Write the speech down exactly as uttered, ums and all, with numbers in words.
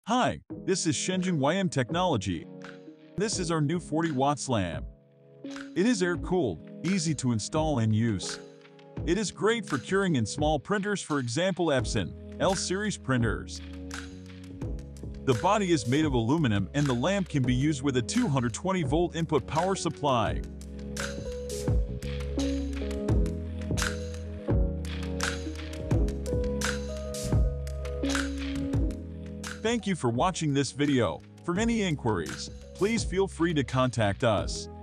Hi, this is Shenzhen Y M Technology. This is our new forty watts lamp. It is air-cooled, easy to install and use. It is great for curing in small printers, for example Epson, L series printers. The body is made of aluminum and the lamp can be used with a two hundred twenty volt input power supply. Thank you for watching this video. For any inquiries, please feel free to contact us.